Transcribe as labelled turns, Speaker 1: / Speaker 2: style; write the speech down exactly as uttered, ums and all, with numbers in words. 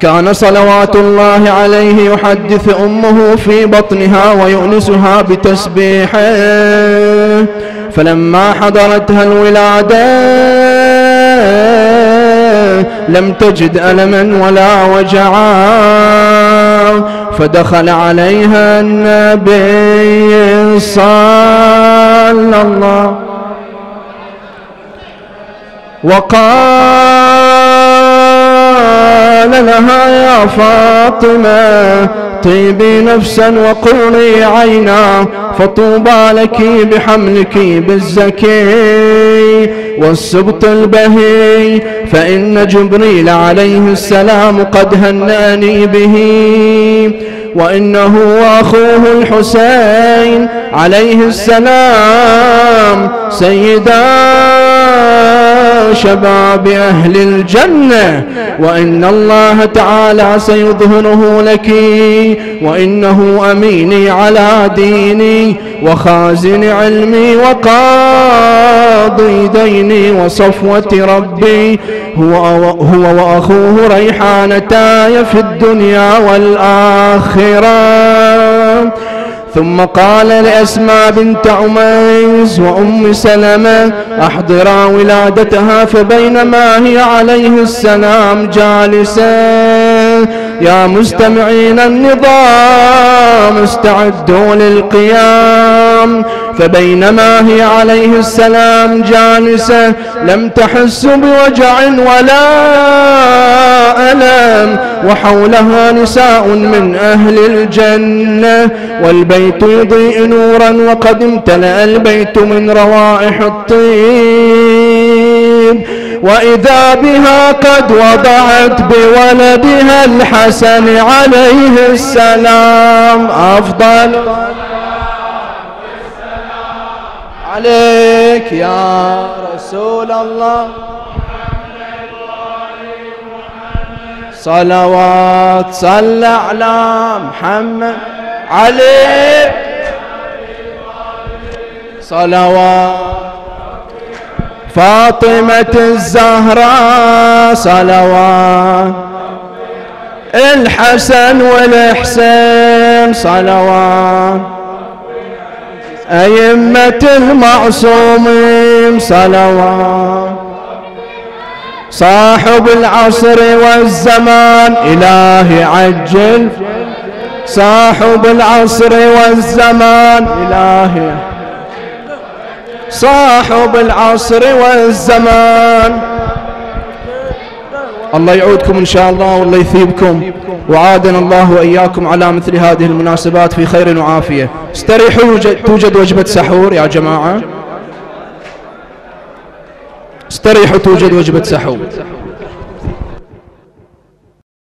Speaker 1: كان صلوات الله عليه يحدث أمه في بطنها ويؤنسها بتسبيحه، فلما حضرتها الولادة لم تجد ألما ولا وجعا، فدخل عليها النبي صلى الله وقال لها يا فاطمة طيبي نفسا وقري عينا، فطوبى لك بحملك بالزكي والسبط البهي، فإن جبريل عليه السلام قد هنأني به، وإنه وأخوه الحسين عليه السلام سيدا شباب أهل الجنة، وإن الله تعالى سيظهره لك، وإنه أميني على ديني وخازن علمي وقاضي ديني وصفوة ربي، هو, هو وأخوه ريحانتاي في الدنيا والآخرة. ثم قال لأسماء بنت عميس وأم سلمة احضرا ولادتها، فبينما هي عليه السلام جالسة، يا مستمعين النظام استعدوا للقيام، فبينما هي عليه السلام جالسة لم تحس بوجع ولا ألم، وحولها نساء من أهل الجنة، والبيت يضيء نورا، وقد امتلأ البيت من روائح الطيب، وإذا بها قد وضعت بولدها الحسن عليه السلام أفضل عليك يا رسول الله صلوات صل على محمد عليه صلوات فاطمة الزهراء صلوات الحسن والحسين صلوات أئمة المعصومين صلوات صاحب العصر والزمان إلهي عجل صاحب العصر والزمان إلهي صاحب العصر والزمان. الله يعودكم إن شاء الله والله يثيبكم، وعادنا الله وإياكم على مثل هذه المناسبات في خير وعافية. استريحوا، توجد وجبة سحور يا جماعة، استريحوا توجد وجبة سحور.